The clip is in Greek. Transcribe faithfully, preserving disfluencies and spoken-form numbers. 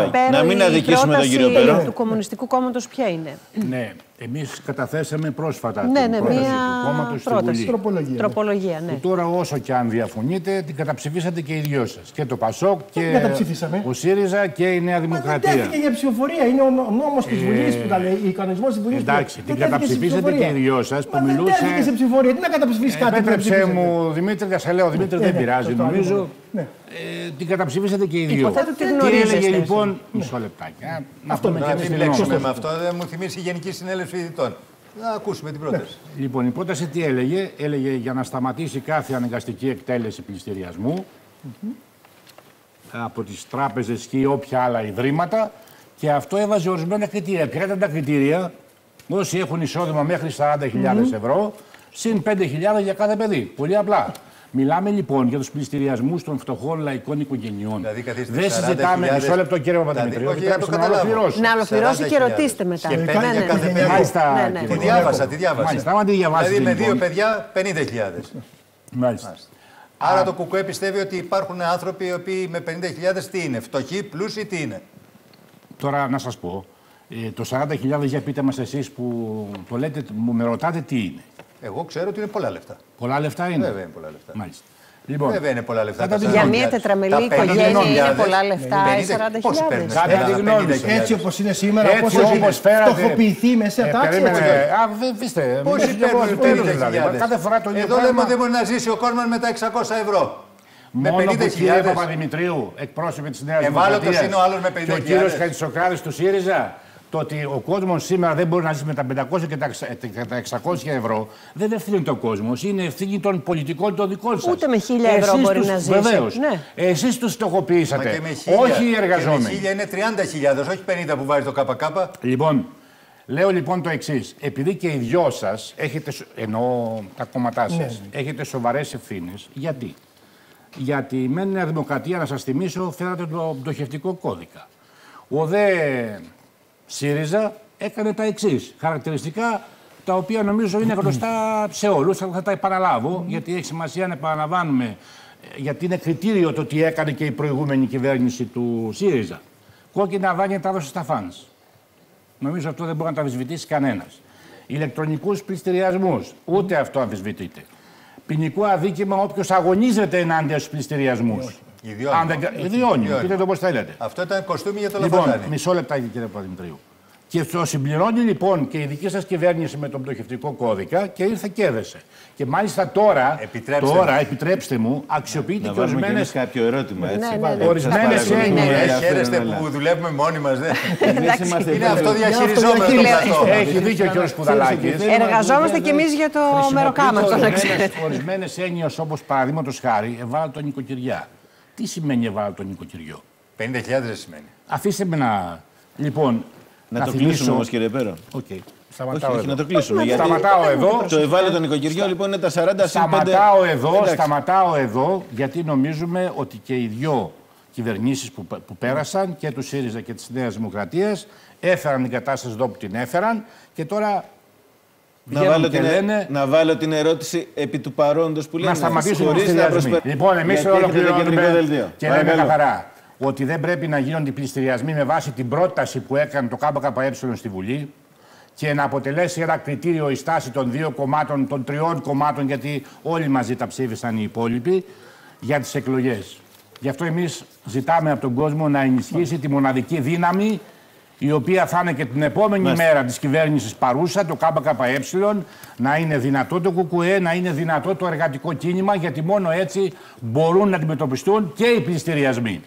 να μην αδικήσουμε τον κύριο Πέρο. Του Κομμουνιστικού Κόμματος ποια είναι? Ναι, εμείς καταθέσαμε πρόσφατα ναι, την ναι, πρόταση μία του κόμματος στη Βουλή. Τροπολογία. Τροπολογία, ναι. Που τώρα όσο και αν διαφωνείτε, την καταψηφίσατε και οι δυο σας. Και το ΠΑΣΟΚ και ο ΣΥΡΙΖΑ και η Νέα Δημοκρατία. Δεν τέθηκε για ψηφοφορία. Είναι ο νόμος της Βουλής που τα λέει, ο κανονισμός της Βουλής. Εντάξει, την καταψηφίσατε και οι δυο σας που μιλούσε. Δεν τέθηκε σε ψηφοφορία. Τι να καταψηφίσει κάτι? Επέτρεψε μου, Δημήτρη, θα σε λέω, Δημήτρη, δεν πειράζει, νομίζω. Την καταψηφίσατε και οι δυο. Τι έλεγε λοιπόν. Μισό λεπτάκι. Αυτό με την με αυτό δεν μου θυμίσει η Γενική Συνέλευση Ειδητών. Να ακούσουμε την πρόταση. Ναι. Λοιπόν, η πρόταση τι έλεγε? Έλεγε για να σταματήσει κάθε αναγκαστική εκτέλεση πληστηριασμού mm-hmm. από τις τράπεζες και όποια άλλα ιδρύματα, και αυτό έβαζε ορισμένα κριτήρια. Ποια ήταν τα κριτήρια? Όσοι έχουν εισόδημα μέχρι σαράντα χιλιάδες mm-hmm. ευρώ, συν πέντε χιλιάδες για κάθε παιδί. Πολύ απλά. Μιλάμε λοιπόν για τους πληστηριασμούς των φτωχών λαϊκών οικογενειών. Δηλαδή, δεν συζητάμε. Μισό λεπτό, κύριε Παπαδημητρίου. Να ολοκληρώσει. Να ολοκληρώσει και ρωτήστε μετά. Και πέντε για κάθε παιδί. Τη διάβασα, τη διάβασα. Δηλαδή με δύο παιδιά πενήντα χιλιάδες. Μάλιστα. Άρα το ΚΚΕ πιστεύει ότι υπάρχουν άνθρωποι οι οποίοι με πενήντα χιλιάδες τι είναι? Φτωχοί, πλούσιοι, τι είναι? Τώρα να σας πω. Το σαράντα χιλιάδες για πείτε μας εσείς που το λέτε, μου με ρωτάτε τι είναι. Εγώ ξέρω ότι είναι πολλά λεφτά. Πολλά λεφτά είναι. Βέβαια είναι πολλά λεφτά. Μάλιστα. Λοιπόν, βέβαια είναι πολλά λεφτά. Για μια τετραμελή οικογένεια είναι πολλά λεφτά οι σαράντα χιλιάδες. Κατά τη γνώμη σας. Έτσι όπως είναι σήμερα, πώς έχει φτωχοποιηθεί μέσα τάξη. Α, βίστε. Πόσοι παίρνουν πενήντα χιλιάδες. Κάθε φορά το ίδιο. Εδώ λέμε ότι δεν μπορεί να ζήσει ο κόσμος με τα εξακόσια ευρώ. Με πενήντα χιλιάδες. Κύριε Παπαδημητρίου, εκπρόσωποι της Νέας Δημοκρατίας. Δημοκρατίας. Είναι ο άλλος με πενήντα χιλιάδες. Και ο κύριος Χατζησοκράτης του ΣΥΡΙΖΑ. Το ότι ο κόσμος σήμερα δεν μπορεί να ζήσει με τα πεντακόσια και τα εξακόσια ευρώ δεν είναι ευθύνη του κόσμου. Είναι ευθύνη των πολιτικών των δικών σας. Ούτε με χίλια ευρώ εσείς μπορεί τους, να ζήσει. Βεβαίως. Ναι. Εσείς τους στοχοποιήσατε. Όχι οι εργαζόμενοι. Και με χίλια είναι τριάντα χιλιάδες, όχι πενήντα που βάζει το ΚΚ. Λοιπόν, λέω λοιπόν το εξής. Επειδή και οι δυο σας έχετε, ενώ τα κόμματά σας, ναι. έχετε σοβαρές ευθύνες. Γιατί? Γιατί με Νέα Δημοκρατία, να σας θυμίσω, φέρατε το πτωχευτικό κώδικα. Ο δε ΣΥΡΙΖΑ έκανε τα εξής χαρακτηριστικά, τα οποία νομίζω είναι γνωστά σε όλους. Θα τα επαναλάβω, mm. γιατί έχει σημασία να επαναλαμβάνουμε, γιατί είναι κριτήριο το τι έκανε και η προηγούμενη κυβέρνηση του ΣΥΡΙΖΑ. Κόκκινα δάνεια τα έδωσε στα φανς. Νομίζω αυτό δεν μπορεί να το αμφισβητήσει κανένας. Ηλεκτρονικούς πληστηριασμούς, ούτε αυτό αμφισβητείται. Ποινικό αδίκημα όποιος αγωνίζεται ενάντια στους πληστηριασμούς. Ιδιώνει. Πείτε το πώς θέλετε. Αυτό ήταν κοστούμι για το λοιπόν, λαφαντάνι. Μισό λεπτάκι, κύριε Παπαδημητρίου. Και το συμπληρώνει λοιπόν και η δική σας κυβέρνηση με τον πτωχευτικό κώδικα και ήρθε και έδεσε. Και μάλιστα τώρα, επιτρέψτε, τώρα, επιτρέψτε μου, αξιοποιείται να και ορισμένες. κάποιο ερώτημα, έτσι. Ναι, ναι, ναι. Ορισμένες έννοιες. Χαίρεστε που δουλεύουμε μόνοι μας, δεν. Είναι αυτοδιαχειριζόμενο. Έχει δίκιο ο κ. Σπουδαλάκης. Εργαζόμαστε κι εμείς για το μεροκάματο, να ξέρετε. Ορισμένες έννοιες όπως παραδείγματος χάρη ευάλωτο νοικοκυριά. Τι σημαίνει ευάλωτο νοικοκυριό? πενήντα χιλιάδες δεν σημαίνει. Αφήστε με να. Λοιπόν, να, να το θυμίσω... κλείσουμε όμως, κύριε Πέρο. Okay. Σταματάω όχι, όχι, να το κλείσουμε. Γιατί σταματάω εδώ. Το ευάλωτο νοικοκυριό Στα... λοιπόν είναι τα σαράντα συν πέντε. Σταματάω εδώ, σταματάω εδώ, γιατί νομίζουμε ότι και οι δυο κυβερνήσεις που, που πέρασαν, και του ΣΥΡΙΖΑ και της Νέας Δημοκρατίας, έφεραν την κατάσταση εδώ που την έφεραν και τώρα. Να βάλω, την, λένε, να βάλω την ερώτηση επί του παρόντος που λένε. Να σταματήσουμε χωρίς να προσπαθήσουμε. Λοιπόν, εμείς ολοκληρώνουμε και λέμε καθαρά ότι δεν πρέπει να γίνονται οι πληστηριασμοί με βάση την πρόταση που έκανε το ΚΚΕ στη Βουλή και να αποτελέσει ένα κριτήριο η στάση των δύο κομμάτων, των τριών κομμάτων, γιατί όλοι μαζί τα ψήφισαν οι υπόλοιποι, για τις εκλογές. Γι' αυτό εμείς ζητάμε από τον κόσμο να ενισχύσει τη μοναδική δύναμη, η οποία θα είναι και την επόμενη Μάλιστα. μέρα της κυβέρνησης παρούσα, το ΚΚΕ, να είναι δυνατό το ΚΚΕ, να είναι δυνατό το εργατικό κίνημα, γιατί μόνο έτσι μπορούν να αντιμετωπιστούν και οι πληστηριασμοί.